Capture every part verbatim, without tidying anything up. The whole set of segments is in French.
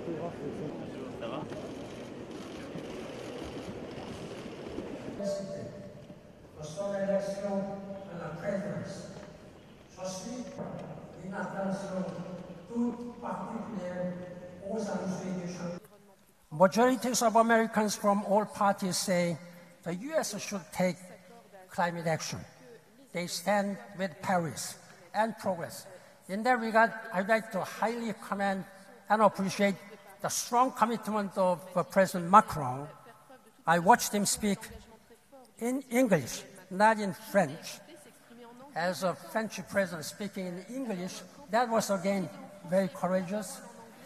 Ça va? Pour son élection à la présidence. Je suis une attention toute particulière aux enjeux du changement. Majorities of Americans from all parties say the U S should take climate action. They stand with Paris and progress. In that regard, I'd like to highly commend and appreciate the strong commitment of uh, President Macron. I watched him speak in English, not in French. As a French president speaking in English, that was again very courageous.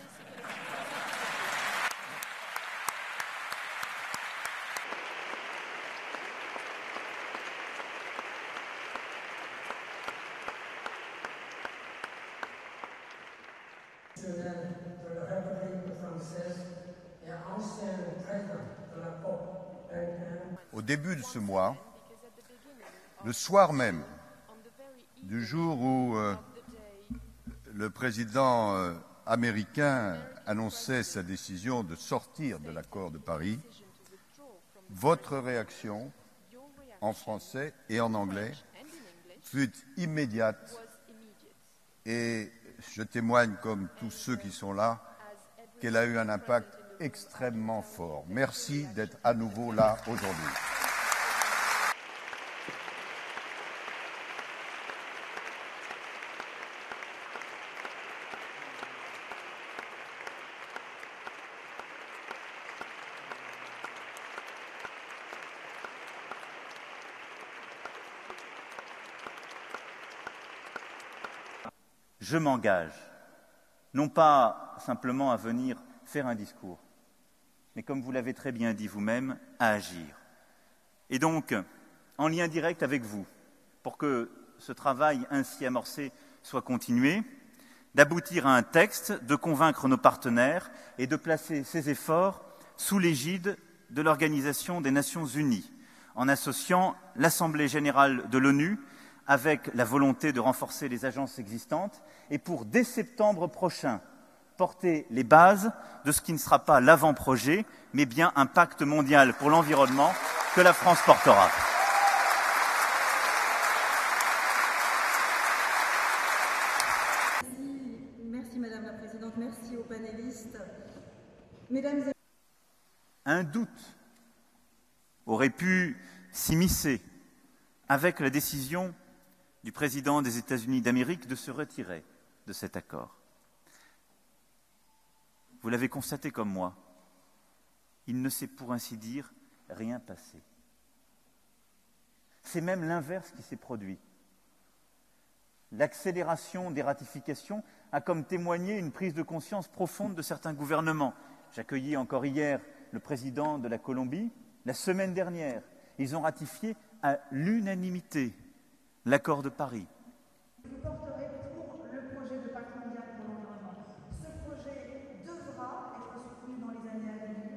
De la République française et ancien président de la C O P. Au début de ce mois, le soir même du jour où euh, le président euh, américain annonçait sa décision de sortir de l'accord de Paris, votre réaction en français et en anglais fut immédiate et je témoigne, comme tous ceux qui sont là, qu'elle a eu un impact extrêmement fort. Merci d'être à nouveau là aujourd'hui. Je m'engage, non pas simplement à venir faire un discours, mais comme vous l'avez très bien dit vous-même, à agir. Et donc, en lien direct avec vous, pour que ce travail ainsi amorcé soit continué, d'aboutir à un texte, de convaincre nos partenaires et de placer ces efforts sous l'égide de l'Organisation des Nations Unies, en associant l'Assemblée générale de l'ONU avec la volonté de renforcer les agences existantes et pour, dès septembre prochain, porter les bases de ce qui ne sera pas l'avant-projet, mais bien un pacte mondial pour l'environnement que la France portera. Merci, merci Madame la Présidente, merci aux panélistes. Mesdames et... Un doute aurait pu s'immiscer avec la décision du président des États-Unis d'Amérique de se retirer de cet accord. Vous l'avez constaté comme moi, il ne s'est pour ainsi dire rien passé. C'est même l'inverse qui s'est produit. L'accélération des ratifications a comme témoigné une prise de conscience profonde de certains gouvernements. J'accueillis encore hier le président de la Colombie. La semaine dernière, ils ont ratifié à l'unanimité l'accord de Paris. Je porterai pour le projet de pacte mondial pour l'environnement. Ce projet devra être soutenu dans les années à venir.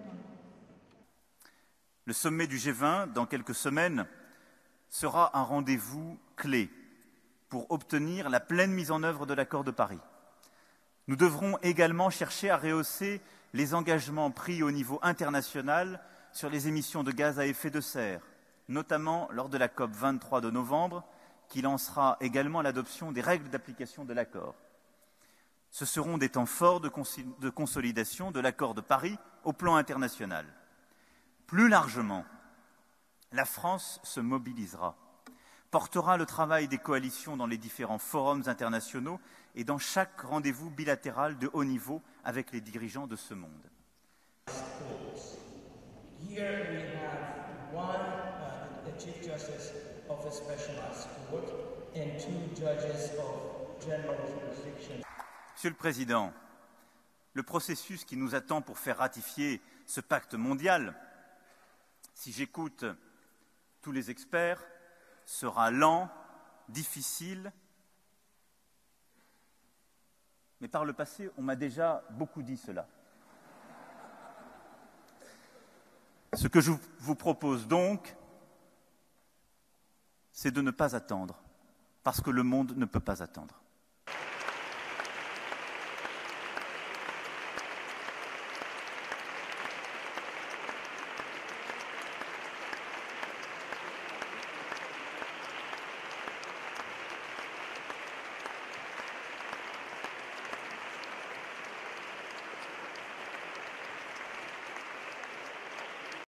Le sommet du G vingt, dans quelques semaines, sera un rendez-vous clé pour obtenir la pleine mise en œuvre de l'accord de Paris. Nous devrons également chercher à rehausser les engagements pris au niveau international sur les émissions de gaz à effet de serre, notamment lors de la COP vingt-trois de novembre, qui lancera également l'adoption des règles d'application de l'accord. Ce seront des temps forts de, cons de consolidation de l'accord de Paris au plan international. Plus largement, la France se mobilisera, portera le travail des coalitions dans les différents forums internationaux et dans chaque rendez-vous bilatéral de haut niveau avec les dirigeants de ce monde. Here we have one, uh, the Chief Justice of a specialized court and two judges of general jurisdiction. Monsieur le Président, le processus qui nous attend pour faire ratifier ce pacte mondial, si j'écoute tous les experts, sera lent, difficile, mais par le passé, on m'a déjà beaucoup dit cela. Ce que je vous propose donc, c'est de ne pas attendre, parce que le monde ne peut pas attendre.